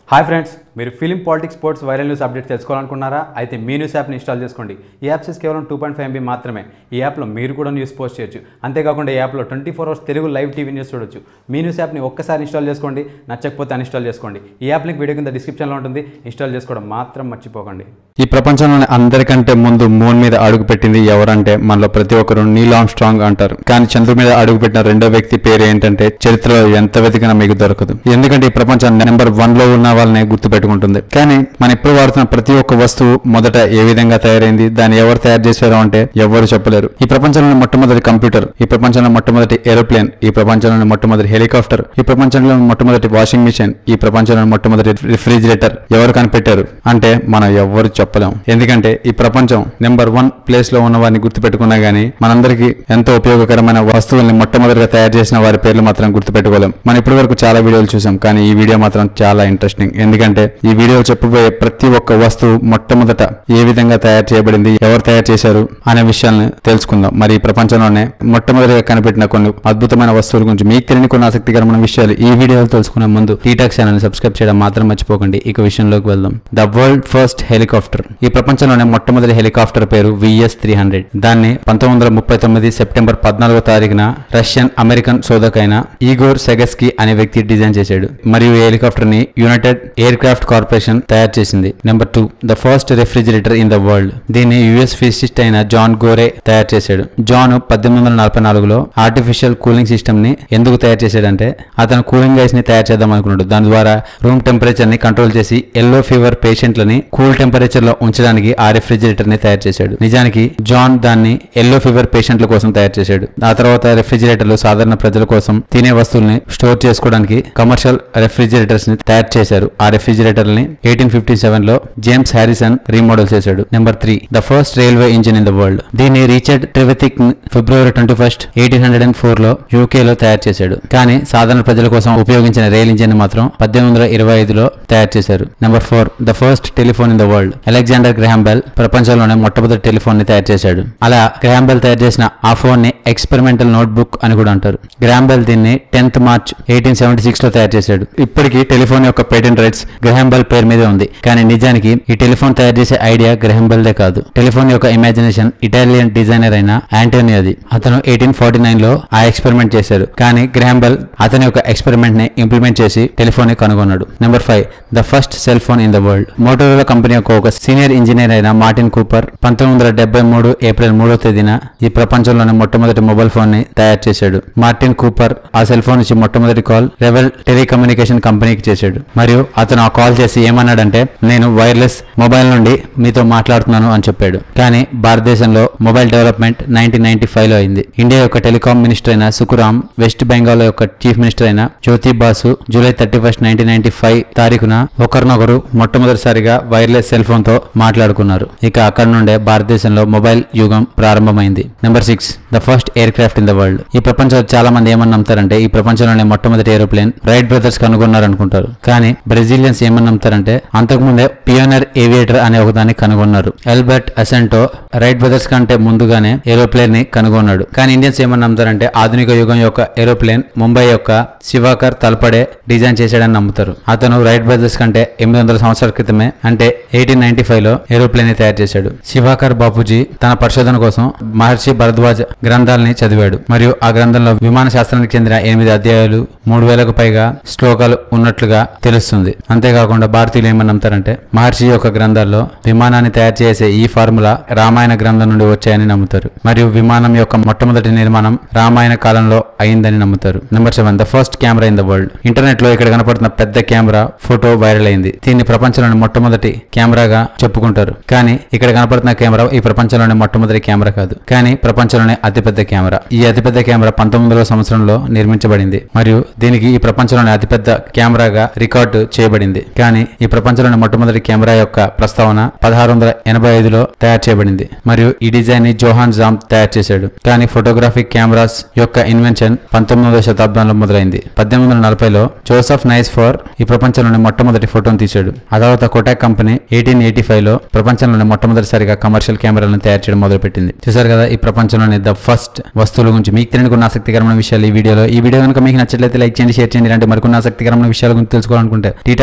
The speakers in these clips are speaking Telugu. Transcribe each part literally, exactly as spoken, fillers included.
హాయ్ ఫ్రెండ్స్, మీరు film politics sports viral news update తెలుసుకోవాలనుకున్నారా? అయితే మీ న్యూస్ యాప్ని ఇన్స్టాల్ చేసుకోండి. ఈ యాప్ సైజ్ కేవలం టూ పాయింట్ ఫైవ్ ఎంబీ మాత్రమే. ఈ యాప్లో మీరు కూడా న్యూస్ పోస్ట్ చేయొచ్చు. అంతేకాకుండా ఈ యాప్లో twenty four hours Telugu live TV news చూడొచ్చు. మీ న్యూస్ యాప్ని ఒక్కసారి ఇన్స్టాల్ చేసుకోండి, నచ్చకపోతే అన్ఇన్స్టాల్ చేసుకోండి. ఈ యాప్ లింక్ వీడియో కింద డిస్క్రిప్షన్లో ఉంటుంది. ఇన్స్టాల్ చేసుకోవడం మాత్రం మర్చిపోకండి. ఈ ప్రపంచంలోనే అందరికంటే ముందు మూన్ మీద అడుగు పెట్టింది ఎవరంటే మనలో ప్రతి ఒక్కరు నీల్ ఆర్మ్స్ట్రాంగ్ అంటారు. కానీ చంద్రుడి మీద అడుగు పెట్టిన రెండో వ్యక్తి పేరు ఏంటంటే చరిత్రలో ఎంత వెతికినా మీకు దొరకదు. ఎందుకంటే ఈ ప్రపంచం నెంబర్ వన్ లో ఉన్న వాళ్ళని గుర్తు పెట్టుకుంటుంది. కానీ మనం ఇప్పుడు వాడుతున్న ప్రతి ఒక్క వస్తువు మొదట ఏ విధంగా తయారైంది, దాన్ని ఎవరు తయారు చేశారో అంటే ఎవరు చెప్పలేరు. ఈ ప్రపంచంలోని మొట్టమొదటి కంప్యూటర్, ఈ ప్రపంచంలో మొట్టమొదటి ఏరోప్లేన్, ఈ ప్రపంచంలోని మొట్టమొదటి హెలికాప్టర్, ఈ ప్రపంచంలో మొట్టమొదటి వాషింగ్ మిషన్, ఈ ప్రపంచంలోని మొట్టమొదటి రిఫ్రిజిరేటర్ ఎవరు కనిపెట్టారు అంటే మనం ఎవరు చెప్పలేం. ఎందుకంటే ఈ ప్రపంచం నెంబర్ వన్ ప్లేస్ లో ఉన్న వారిని గుర్తు పెట్టుకున్నా గానీ మనందరికీ ఎంతో ఉపయోగకరమైన వస్తువుల్ని మొట్టమొదటిగా తయారు చేసిన వారి పేర్లు మాత్రం గుర్తు పెట్టుకోలేం. మనం ఇప్పటి వరకు చాలా వీడియోలు చూసాం, కానీ ఈ వీడియో మాత్రం చాలా ఇంట్రెస్టింగ్. ఎందుకంటే ఈ వీడియో చెప్పబోయే ప్రతి ఒక్క వస్తువు మొట్టమొదట ఏ విధంగా తయారు చేయబడింది, ఎవరు తయారు చేశారు అనే విషయాలను తెలుసుకుందాం. మరి ఈ ప్రపంచంలోనే మొట్టమొదటిగా కనిపెట్టిన కొన్ని అద్భుతమైన వస్తువుల గురించి మీకు తెలియని కొన్ని ఆసక్తికరమైన విషయాలు ఈ వీడియోలో తెలుసుకునే ముందు టీటాక్ ఛానల్ సబ్స్క్రైబ్ చేయడం మాత్రం మర్చిపోకండి. ఇక విషయంలోకి వెళ్దాం. The world first helicopter. ఈ ప్రపంచంలోనే మొట్టమొదటి హెలికాప్టర్ పేరు విఎస్ త్రీ హండ్రెడ్. దాన్ని పంతొమ్మిది వందల ముప్పై తొమ్మిది సెప్టెంబర్ పద్నాలుగో తారీఖున రష్యన్ అమెరికన్ శోధకైన ఈగోర్ సెగస్కీ అనే వ్యక్తి డిజైన్ చేశాడు. మరియు ఈ హెలికాప్టర్ ని యునైటెడ్ ఎయిర్ క్రాఫ్ట్ కార్పొరేషన్ తయారు చేసింది. Number two, the first refrigerator in the world. దీన్ని యుఎస్ ఫిజిసిస్ట్ అయిన జాన్ గోరే తయారు చేశాడు. జాన్ పద్దెనిమిది వందల నలభై నాలుగులో ఆర్టిఫిషియల్ కూలింగ్ సిస్టమ్ ని ఎందుకు తయారు చేశాడంటే అతను కూలింగ్ ఐస్ ని తయారు చేద్దాం అనుకున్నాడు. దాని ద్వారా రూమ్ టెంపరేచర్ ని కంట్రోల్ చేసి ఎల్లో ఫీవర్ పేషెంట్లని కూల్ టెంపరేచర్ లో ఉంచడానికి ఆ రెఫ్రిజిరేటర్ ని తయారు చేశాడు. నిజానికి జాన్ దాన్ని ఎల్లో ఫీవర్ పేషెంట్ల కోసం తయారు చేశాడు. ఆ తర్వాత రెఫ్రిజిరేటర్లు సాధారణ ప్రజల కోసం తినే వస్తువుల్ని స్టోర్ చేసుకోవడానికి కమర్షియల్ రెఫ్రిజిరేటర్స్ ని తయారు చేశారు. ఆ రెఫ్రిజిరేటర్ ని ఎయిటీన్ ఫిఫ్టీ సెవెన్ లో జేమ్స్ హారిసన్ రీమోడల్ చేశాడు. Number three, the first railway engine in the world. దీన్ని Richard Trevithick February twenty first eighteen hundred and four లో యూకే లో తయారు చేశాడు. కానీ సాధారణ ప్రజల కోసం ఉపయోగించిన రైల్ ఇంజిన్ ని మాత్రం పద్దెనిమిది వందల ఇరవై ఐదులో తయారు చేశారు. Number four, the first telephone in the world. Alexander Graham Bell ప్రపంచంలోనే మొట్టమొదటి టెలిఫోన్ ని తయారు చేశాడు. అలా గ్రహాం బెల్ తయారు చేసిన ఆ ఫోన్ ని ఎక్స్పెరిమెంటల్ నోట్బుక్ అని కూడా అంటారు. గ్రహాం బెల్ దీన్ని tenth March eighteen seventy six లో తయారు చేశాడు. ఇప్పటికీ టెలిఫోన్ యొక్క పేటెంట్ రైట్స్ గ్రహాం బెల్ పేరు మీదే ఉంది. కానీ నిజానికి ఈ టెలిఫోన్ తయారు చేసే ఐడియా గ్రహాం బెల్ దే కాదు. టెలిఫోన్ యొక్క ఇమాజినేషన్ ఇటాలియన్ డిజైనర్ అయిన ఆంటోనియోది. అతను ఎయిటీన్ ఫార్టీ నైన్ లో ఆ ఎక్స్పెరిమెంట్ చేశారు. కానీ గ్రహాం బెల్ అతని యొక్క ఎక్స్పెరిమెంట్ ని ఇంప్లిమెంట్ చేసి టెలిఫోన్ ని కనుగొన్నాడు. Number five, the first cell phone in the world. Motorola company యొక్క ఒక సీనియర్ ఇంజనీర్ అయిన మార్టిన్ కూపర్ పంతొమ్మిది వందల డెబ్బై మూడు ఏప్రిల్ మూడో తేదీన ఈ ప్రపంచంలోని మొట్టమొదటి మొబైల్ ఫోన్ ని తయారు చేశాడు. మార్టిన్ కూపర్ ఆ సెల్ ఫోన్ నుంచి మొట్టమొదటి కాల్ రెవెల్ టెలికమ్యూనికేషన్ కంపెనీకి చేశాడు. మరియు అతను ఆ కాల్ చేసి ఏమన్నాడంటే, నేను వైర్లెస్ మొబైల్ నుండి మీతో మాట్లాడుతున్నాను అని చెప్పాడు. కానీ భారతదేశంలో mobile development nineteen ninety five లో అయింది. ఇండియా యొక్క టెలికాం మినిస్టర్ అయిన సుకురామ్, వెస్ట్ బెంగాల్ యొక్క చీఫ్ మినిస్టర్ అయిన Jyoti Basu July thirty first nineteen ninety five తారీఖున ఒకరినొకరు మొట్టమొదటిసారిగా వైర్లెస్ సెల్ ఫోన్ తో మాట్లాడుకున్నారు. ఇక అక్కడ నుండే భారతదేశంలో మొబైల్ యుగం ప్రారంభమైంది. Number six, the first aircraft in the world. ఈ ప్రపంచంలో చాలా మంది ఏమని నమ్ముతారంటే ఈ ప్రపంచంలోనే మొట్టమొదటి ఏరోప్లేన్ రైట్ బ్రదర్స్ కనుగొన్నారు అనుకుంటారు. కానీ బ్రెజిలియన్స్ ఏమని నమ్ముతారంటే అంతకుముందే పియోనర్ ఏవియేటర్ అనే ఒకదాన్ని కనుగొన్నారు. ఆల్బర్ట్ అసెంటో రైట్ బ్రదర్స్ కంటే ముందుగానే ఏరోప్లేన్ ని కనుగొన్నాడు. కానీ ఇండియన్స్ ఏమని నమ్ముతారంటే ఆధునిక యుగం యొక్క ఏరోప్లేన్ ముంబై యొక్క శివాకర్ తల్పడే డిజైన్ చేశాడని నమ్ముతారు. అతను రైట్ బ్రదర్స్ కంటే ఎనిమిది వందల సంవత్సరాల క్రితమే అంటే ఎయిటీన్ నైన్టీ ఫైవ్ లో ఏరోప్లేన్ ని తయారు చేశాడు. శివాకర్ బాపూజీ తన పరిశోధన కోసం మహర్షి భరద్వాజ్ గ్రంథాలని చదివాడు. మరియు ఆ గ్రంథంలో విమాన శాస్త్రానికి చెందిన ఎనిమిది అధ్యాయాలు మూడు వేలకు పైగా శ్లోకాలు ఉన్నట్లుగా తెలుస్తుంది. అంతేకాకుండా భారతీయులు ఏమని నమ్ముతారంటే మహర్షి యొక్క గ్రంథాల్లో విమానాన్ని తయారు చేసే ఈ ఫార్ములా రామాయణ గ్రంథం నుండి వచ్చాయని నమ్ముతారు. మరియు విమానం యొక్క మొట్టమొదటి నిర్మాణం రామాయణ కాలంలో అయిందని నమ్ముతారు. Number seven, the first camera in the world. Internet లో ఇక్కడ కనపడుతున్న పెద్ద కెమెరా ఫోటో వైరల్ అయింది. దీన్ని ప్రపంచంలోని మొట్టమొదటి కెమెరాగా చెప్పుకుంటారు. కానీ ఇక్కడ కనపడుతున్న కెమెరా ఈ ప్రపంచంలోని మొట్టమొదటి కెమెరా కాదు, కానీ ప్రపంచంలోనే అతిపెద్ద కెమెరా. ఈ అతిపెద్ద కెమెరా పంతొమ్మిది వందల సంవత్సరంలో నిర్మించబడింది మరియు దీనికి ఈ ప్రపంచంలోని అతిపెద్ద కెమెరాగా రికార్డు చేయబడింది. కానీ ఈ ప్రపంచంలోని మొట్టమొదటి కెమెరా యొక్క ప్రస్తావన పదహారు వందల ఎనభై ఐదులో తయారు చేయబడింది మరియు ఈ డిజైన్ ని జోహాన్ జామ్ తయారు చేశాడు. కానీ ఫోటోగ్రాఫిక్ కెమెరాస్ యొక్క ఇన్వెన్షన్ పంతొమ్మిదవ శతాబ్దంలో మొదలైంది. పద్దెనిమిది వందల నలభైలో జోసెఫ్ నైస్ ఫోర్ ఈ ప్రపంచంలోని మొట్టమొదటి ఫోటోను తీశాడు. ఆ తర్వాత Kodak company eighteen eighty five లో ప్రపంచంలోని మొట్టమొదటిసారిగా కమర్షియల్ కెమెరాలను తయారు చేయడం మొదలుపెట్టింది. చూసారు కదా ఈ ప్రపంచంలోని ద ఫస్ట్ వస్తువుల గురించి మీకు తెలియని కొన్ని ఆసక్తికరమైన విషయాలు ఈ వీడియోలో. ఈ వీడియో కనుక మీకు నచ్చట్లయితే లైక్ చేయండి, షేర్ చేయండి. ఇలాంటి మరికొన్ని ఆసక్తికరమైన విషయాల గురించి తెలుసుకోవాలనుకుంటే టీటాక్ ఛానల్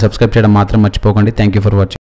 సబ్స్క్రైబ్ చేయడం మాత్రం మర్చిపోకండి. Thank you for watching.